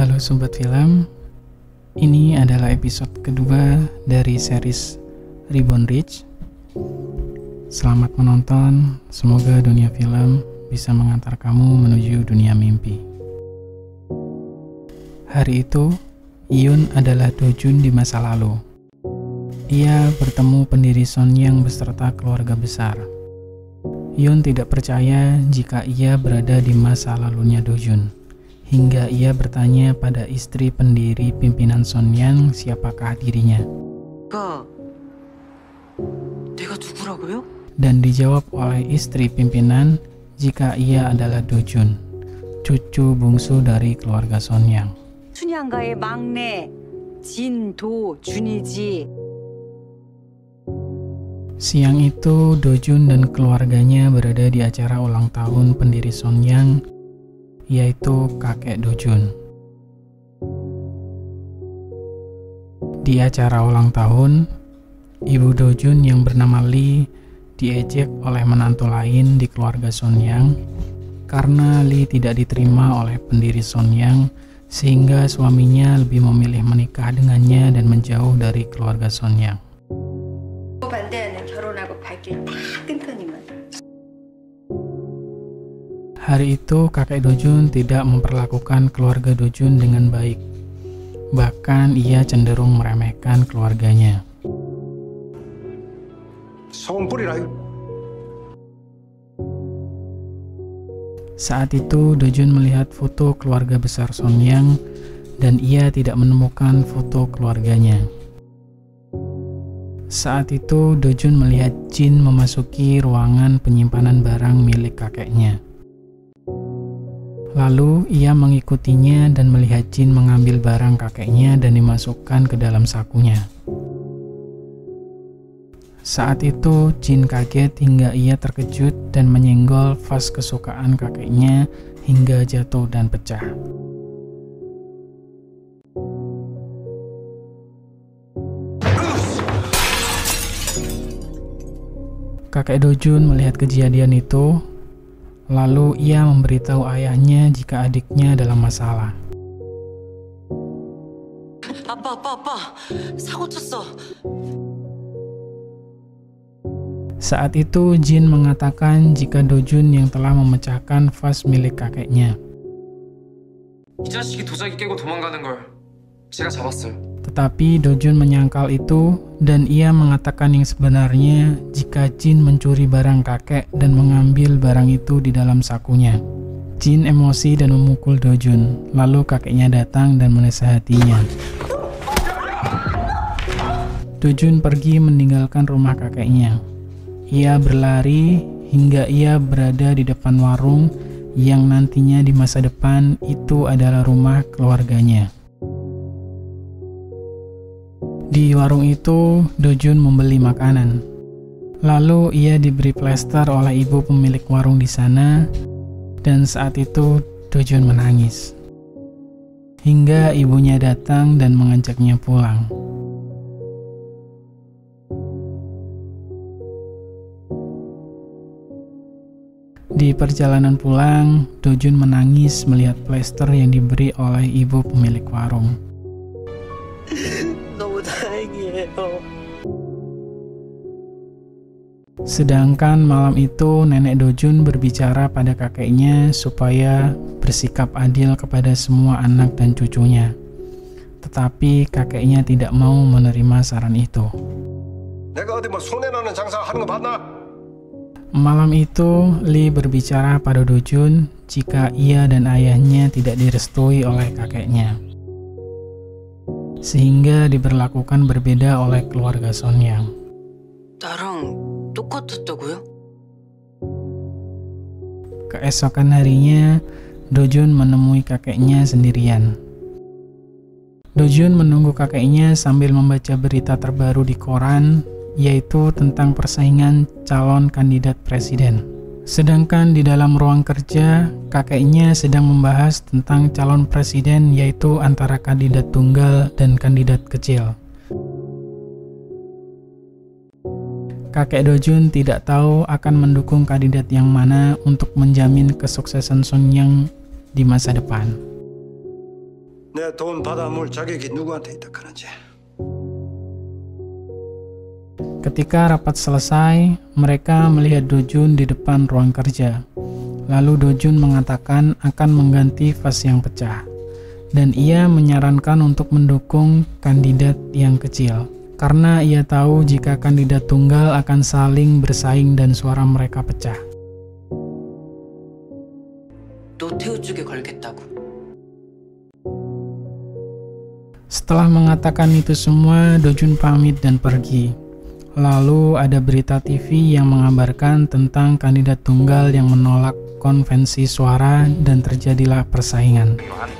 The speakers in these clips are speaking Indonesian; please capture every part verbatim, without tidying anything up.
Halo Sobat Film, ini adalah episode kedua dari series Reborn Rich. Selamat menonton, semoga dunia film bisa mengantar kamu menuju dunia mimpi. Hari itu, Yoon adalah Dojun di masa lalu. Ia bertemu pendiri Sonyang beserta keluarga besar. Yoon tidak percaya jika ia berada di masa lalunya Dojun. Hingga ia bertanya pada istri pendiri pimpinan Sonyang siapakah dirinya. Kak, 내가 누구라고요? Dan dijawab oleh istri pimpinan jika ia adalah Dojun, cucu bungsu dari keluarga Sonyang. 춘향가의 막내 진도준이지. Siang itu Dojun dan keluarganya berada di acara ulang tahun pendiri Sonyang, yaitu kakek Dojun. Di acara ulang tahun, ibu Dojun yang bernama Lee diejek oleh menantu lain di keluarga Sonyang karena Lee tidak diterima oleh pendiri Sonyang, sehingga suaminya lebih memilih menikah dengannya dan menjauh dari keluarga Sonyang. Hari itu kakek Dojun tidak memperlakukan keluarga Dojun dengan baik. Bahkan ia cenderung meremehkan keluarganya. Saat itu Dojun melihat foto keluarga besar Sonyang dan ia tidak menemukan foto keluarganya. Saat itu Dojun melihat Jin memasuki ruangan penyimpanan barang milik kakeknya. Lalu ia mengikutinya dan melihat Jin mengambil barang kakeknya dan dimasukkan ke dalam sakunya. Saat itu Jin kaget hingga ia terkejut dan menyenggol vas kesukaan kakeknya hingga jatuh dan pecah. Kakek Dojun melihat kejadian itu. Lalu ia memberitahu ayahnya jika adiknya dalam masalah. 아빠, 아빠, 아빠, 사고 쳤어. Saat itu Jin mengatakan jika Dojun yang telah memecahkan vas milik kakeknya. 이 자식이 도자기 깨고 도망가는 걸 제가 잡았어요. Tetapi Dojun menyangkal itu dan ia mengatakan yang sebenarnya jika Jin mencuri barang kakek dan mengambil barang itu di dalam sakunya. Jin emosi dan memukul Dojun, lalu kakeknya datang dan menasihatinya. Dojun pergi meninggalkan rumah kakeknya. Ia berlari hingga ia berada di depan warung yang nantinya di masa depan itu adalah rumah keluarganya. Di warung itu, Dojun membeli makanan. Lalu ia diberi plester oleh ibu pemilik warung di sana, dan saat itu Dojun menangis. Hingga ibunya datang dan mengajaknya pulang. Di perjalanan pulang, Dojun menangis melihat plester yang diberi oleh ibu pemilik warung. Sedangkan malam itu nenek Dojun berbicara pada kakeknya supaya bersikap adil kepada semua anak dan cucunya. Tetapi kakeknya tidak mau menerima saran itu. Malam itu Lee berbicara pada Dojun jika ia dan ayahnya tidak direstui oleh kakeknya, sehingga diberlakukan berbeda oleh keluarga Sonyang. 나랑 똑같았다고요? Keesokan harinya, Dojun menemui kakeknya sendirian. Dojun menunggu kakeknya sambil membaca berita terbaru di koran, yaitu tentang persaingan calon kandidat presiden. Sedangkan di dalam ruang kerja, kakeknya sedang membahas tentang calon presiden, yaitu antara kandidat tunggal dan kandidat kecil. Kakek Dojun tidak tahu akan mendukung kandidat yang mana untuk menjamin kesuksesan Sonyang di masa depan. 내 돈 받아물 자격이 누구한테 있다 그런지. Ketika rapat selesai, mereka melihat Dojun di depan ruang kerja. Lalu Dojun mengatakan akan mengganti vas yang pecah. Dan ia menyarankan untuk mendukung kandidat yang kecil. Karena ia tahu jika kandidat tunggal akan saling bersaing dan suara mereka pecah. 너 태우 쪽에 걸겠다고. Setelah mengatakan itu semua, Dojun pamit dan pergi. Lalu ada berita T V yang mengabarkan tentang kandidat tunggal yang menolak konvensi suara dan terjadilah persaingan.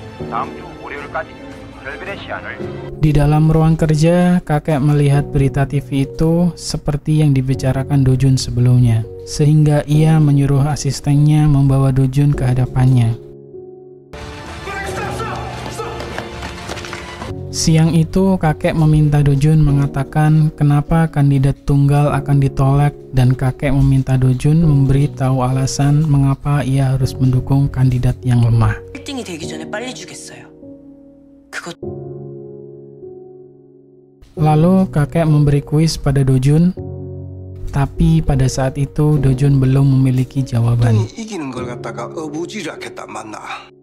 Di dalam ruang kerja, kakek melihat berita T V itu seperti yang dibicarakan Dojun sebelumnya, sehingga ia menyuruh asistennya membawa Dojun ke hadapannya. Siang itu, kakek meminta Dojun mengatakan kenapa kandidat tunggal akan ditolak dan kakek meminta Dojun memberi tahu alasan mengapa ia harus mendukung kandidat yang lemah. 일 등이 되기 전에 빨리 주겠어요. 그것 Lalu kakek memberi kuis pada Dojun, tapi pada saat itu Dojun belum memiliki jawaban. 이기는 걸 갖다가 어부지락했다 맞나?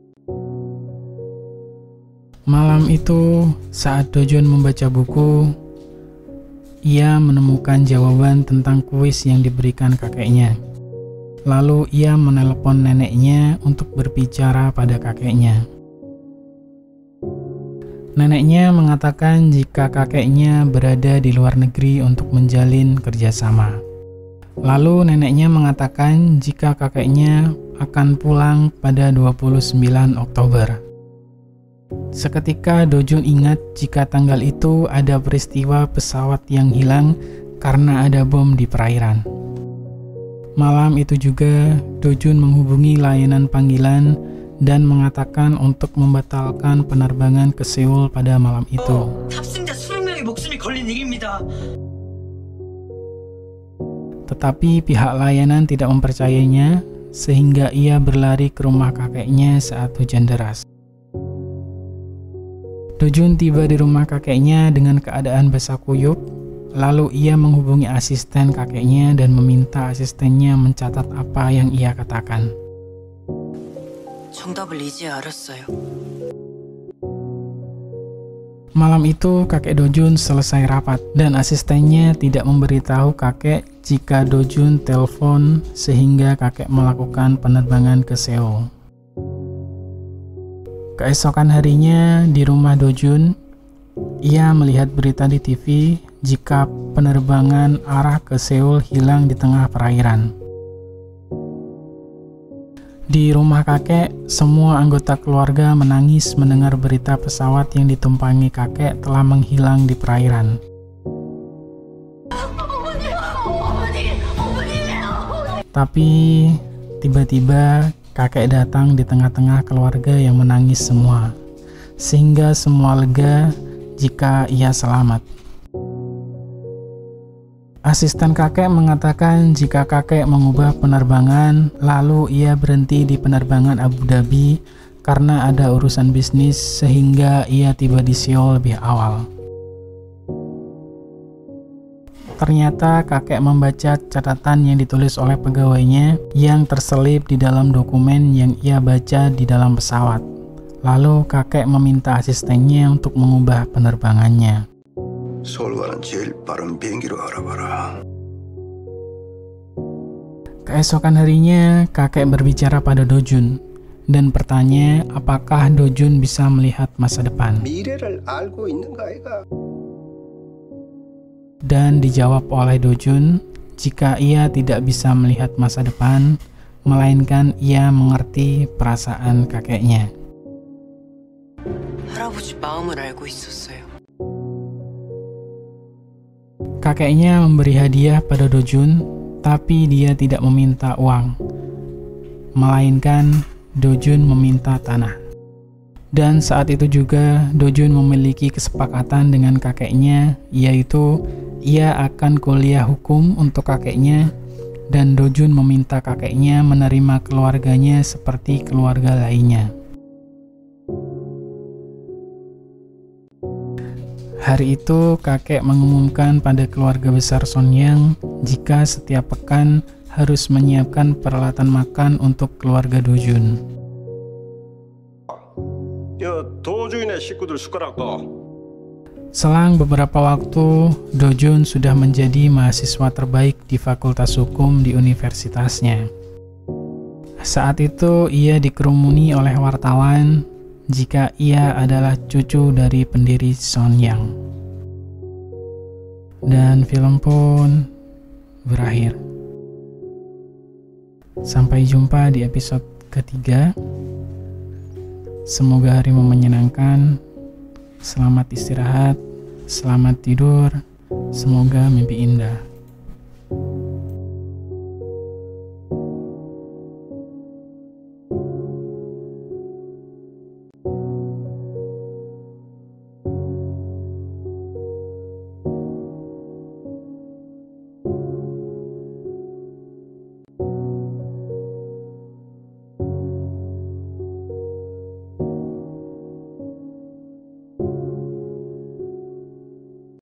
Malam itu, saat Dojun membaca buku, ia menemukan jawaban tentang kuis yang diberikan kakeknya. Lalu ia menelepon neneknya untuk berbicara pada kakeknya. Neneknya mengatakan jika kakeknya berada di luar negeri untuk menjalin kerjasama. Lalu neneknya mengatakan jika kakeknya akan pulang pada dua puluh sembilan Oktober. Seketika Dojun ingat jika tanggal itu ada peristiwa pesawat yang hilang karena ada bom di perairan. Malam itu juga Dojun menghubungi layanan panggilan dan mengatakan untuk membatalkan penerbangan ke Seoul pada malam itu. 탑승자 이십 명의 목숨이 걸린 일입니다. Tetapi pihak layanan tidak mempercayainya sehingga ia berlari ke rumah kakeknya saat hujan deras. Dojun tiba di rumah kakeknya dengan keadaan basah kuyup, lalu ia menghubungi asisten kakeknya dan meminta asistennya mencatat apa yang ia katakan. 정답을 이제 알았어요. Malam itu kakek Dojun selesai rapat dan asistennya tidak memberitahu kakek jika Dojun telepon sehingga kakek melakukan penerbangan ke Seoul. Keesokan harinya di rumah Dojun, ia melihat berita di T V jika penerbangan arah ke Seoul hilang di tengah perairan. Di rumah kakek, semua anggota keluarga menangis mendengar berita pesawat yang ditumpangi kakek telah menghilang di perairan. Tapi tiba-tiba kakek datang di tengah-tengah keluarga yang menangis semua, sehingga semua lega jika ia selamat. Asisten kakek mengatakan jika kakek mengubah penerbangan, lalu ia berhenti di penerbangan Abu Dhabi karena ada urusan bisnis sehingga ia tiba di Seoul lebih awal. Ternyata kakek membaca catatan yang ditulis oleh pegawainya yang terselip di dalam dokumen yang ia baca di dalam pesawat. Lalu kakek meminta asistennya untuk mengubah penerbangannya. 서울과는 제일 빠른 비행기로 알아봐라. Keesokan harinya, kakek berbicara pada Dojun dan bertanya apakah Dojun bisa melihat masa depan. 미래를 알고 있는가 아이가? Dan dijawab oleh Dojun jika ia tidak bisa melihat masa depan, melainkan ia mengerti perasaan kakeknya. 할아버지 마음을 알고 있었어요. Kakeknya memberi hadiah pada Dojun, tapi dia tidak meminta uang, melainkan Dojun meminta tanah. Dan saat itu juga Dojun memiliki kesepakatan dengan kakeknya, yaitu ia akan kuliah hukum untuk kakeknya, dan Dojun meminta kakeknya menerima keluarganya seperti keluarga lainnya. Hari itu kakek mengumumkan pada keluarga besar Sonyang jika setiap pekan harus menyiapkan peralatan makan untuk keluarga Dojun. 야, 도주인의 식구들 숟가락도. Selang beberapa waktu, Dojun sudah menjadi mahasiswa terbaik di Fakultas Hukum di universitasnya. Saat itu ia dikerumuni oleh wartawan jika ia adalah cucu dari pendiri Sonyang. Dan film pun berakhir. Sampai jumpa di episode ketiga. Semoga harimu menyenangkan. Selamat istirahat, selamat tidur. Semoga mimpi indah.